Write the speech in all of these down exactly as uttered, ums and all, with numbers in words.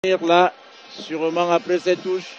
Là, sûrement après cette touche.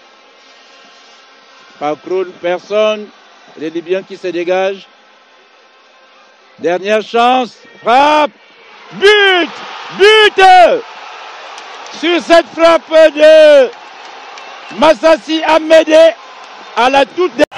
Par Kroul, personne. Les Libyens qui se dégagent. Dernière chance. Frappe. But. But. Sur cette frappe de Massassi Amédé à la toute dernière.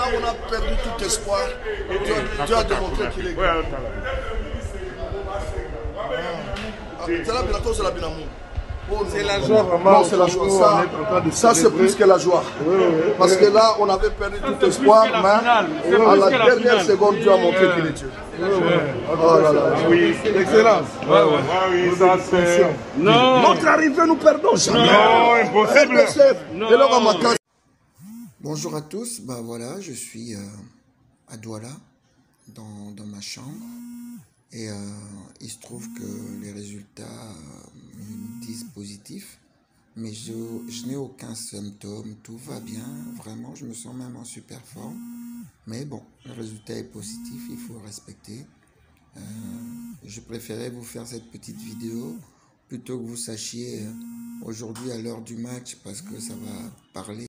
on a perdu tout espoir, Dieu, Dieu a démontré qu'il est grand. C'est la bientôt, c'est la binamou. C'est la joie vraiment. Non, c'est la joie. Ça, ça c'est plus que la joie. Oui, oui, parce oui. que là, on avait perdu tout espoir, mais à la dernière seconde, Dieu a montré qu'il est Dieu. Oui, oui. Oh là là. Oui, excellence. Ouais, ouais. Oui, ça c'est... Non. Notre arrivée, nous perdons jamais. Non, impossible. Non. Bonjour à tous. Ben voilà, je suis euh, à Douala, dans, dans ma chambre. Et euh, il se trouve que les résultats euh, me disent positifs, mais je, je n'ai aucun symptôme, tout va bien, vraiment, je me sens même en super forme. Mais bon, le résultat est positif, il faut respecter. Euh, je préférais vous faire cette petite vidéo plutôt que vous sachiez euh, aujourd'hui à l'heure du match, parce que ça va parler.